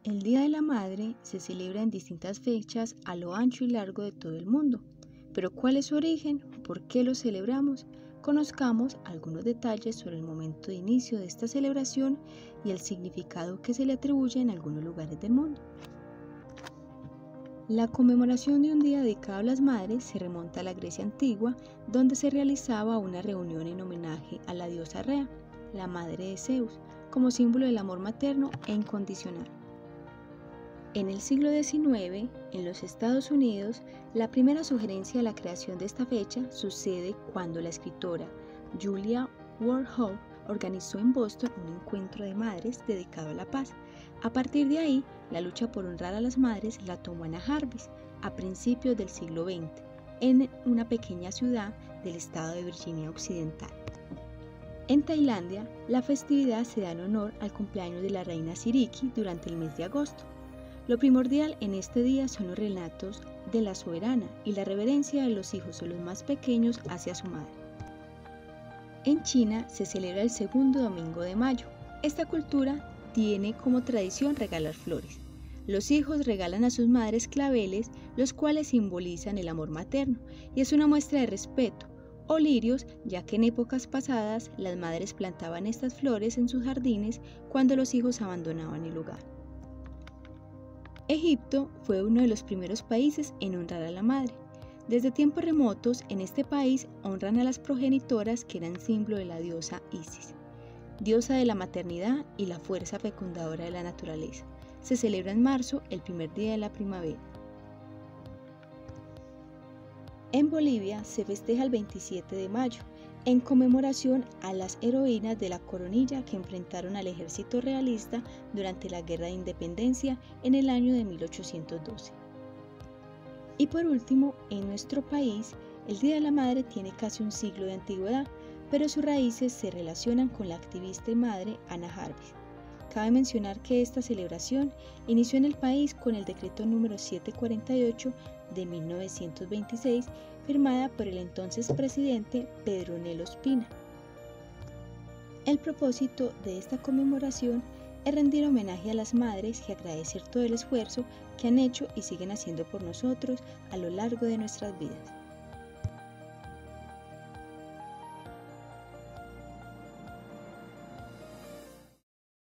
El Día de la Madre se celebra en distintas fechas a lo ancho y largo de todo el mundo. Pero ¿cuál es su origen? ¿Por qué lo celebramos? Conozcamos algunos detalles sobre el momento de inicio de esta celebración y el significado que se le atribuye en algunos lugares del mundo. La conmemoración de un día dedicado a las madres se remonta a la Grecia antigua, donde se realizaba una reunión en homenaje a la diosa Rea, la madre de Zeus, como símbolo del amor materno e incondicional. En el siglo XIX, en los Estados Unidos, la primera sugerencia de la creación de esta fecha sucede cuando la escritora Julia Ward organizó en Boston un encuentro de madres dedicado a la paz. A partir de ahí, la lucha por honrar a las madres la tomó Anna Jarvis a principios del siglo XX, en una pequeña ciudad del estado de Virginia Occidental. En Tailandia, la festividad se da en honor al cumpleaños de la reina Siriki durante el mes de agosto. Lo primordial en este día son los relatos de la soberana y la reverencia de los hijos o los más pequeños hacia su madre. En China se celebra el segundo domingo de mayo. Esta cultura tiene como tradición regalar flores. Los hijos regalan a sus madres claveles, los cuales simbolizan el amor materno, y es una muestra de respeto, o lirios, ya que en épocas pasadas las madres plantaban estas flores en sus jardines cuando los hijos abandonaban el lugar. Egipto fue uno de los primeros países en honrar a la madre. Desde tiempos remotos, en este país honran a las progenitoras que eran símbolo de la diosa Isis, diosa de la maternidad y la fuerza fecundadora de la naturaleza. Se celebra en marzo, el primer día de la primavera. En Bolivia se festeja el 27 de mayo, en conmemoración a las heroínas de la Coronilla que enfrentaron al ejército realista durante la Guerra de Independencia en el año de 1812. Y por último, en nuestro país, el Día de la Madre tiene casi un siglo de antigüedad, pero sus raíces se relacionan con la activista y madre Anna Jarvis. Cabe mencionar que esta celebración inició en el país con el decreto número 748 de 1926, firmada por el entonces presidente Pedro Nel Ospina. El propósito de esta conmemoración es rendir homenaje a las madres y agradecer todo el esfuerzo que han hecho y siguen haciendo por nosotros a lo largo de nuestras vidas.